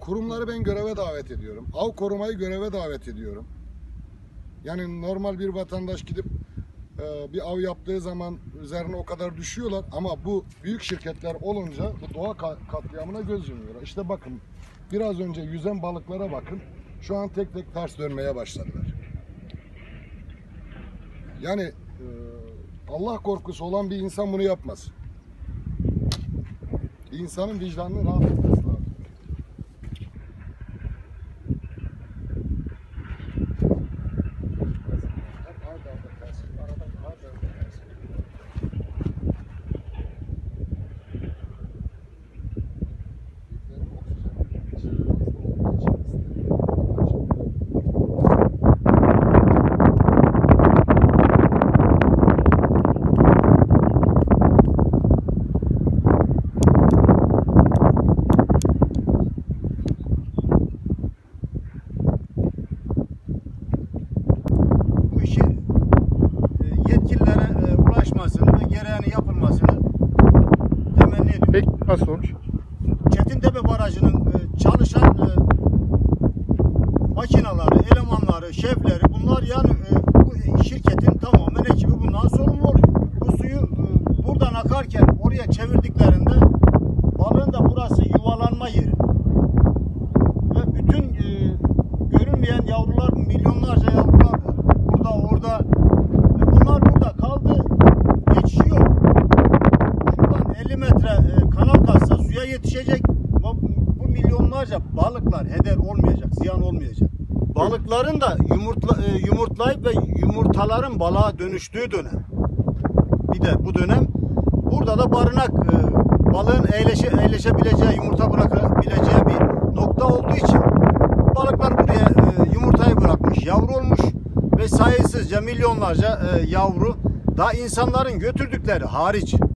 kurumları ben göreve davet ediyorum. Av korumayı göreve davet ediyorum. Yani normal bir vatandaş gidip bir av yaptığı zaman üzerine o kadar düşüyorlar ama bu büyük şirketler olunca bu doğa katliamına göz yumuyorlar. İşte bakın biraz önce yüzen balıklara bakın. Şu an tek tek ters dönmeye başladılar. Yani Allah korkusu olan bir insan bunu yapmaz. İnsanın vicdanını rahat etmesi lazım. Ve gereğini yapılmasını temenni ediyorum. Peki nasıl olmuş? Çetintepe Barajı'nın çalışan makinaları, elemanları, şefleri bunlar yani bu şirketin tamamen ekibi bundan sorumlu oluyor. Bu suyu buradan akarken oraya çevirdiklerinde balığın da burası yuvalanma yeri. Ve bütün görünmeyen yavrular, milyonlarca yavrular var. Burada, orada. Bunlar burada kaldı. Geçiyor. Şuradan 50 metre kanal kazsa suya yetişecek. Bu milyonlarca balıklar heder olmayacak, ziyan olmayacak. Balıkların da yumurtlayıp ve yumurtaların balığa dönüştüğü dönem. Bir de bu dönem burada da barınak, balığın eğleşebileceği, yumurta bırakabileceği bir nokta olduğu için balıklar buraya yumurtayı bırakmış, yavru olmuş ve sayısızca milyonlarca yavru daha insanların götürdükleri hariç